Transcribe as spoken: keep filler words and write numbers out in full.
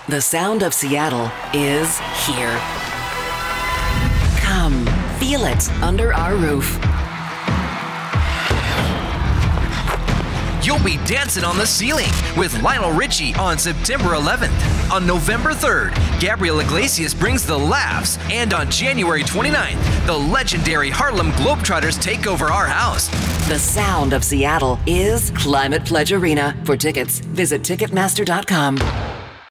The sound of Seattle is here. Come, feel it under our roof. You'll be dancing on the ceiling with Lionel Richie on September eleventh. On November third, Gabriel Iglesias brings the laughs. And on January twenty-ninth, the legendary Harlem Globetrotters take over our house. The sound of Seattle is Climate Pledge Arena. For tickets, visit Ticketmaster dot com.